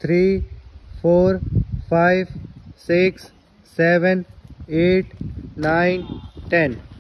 3 4 5 6 7 8 9 10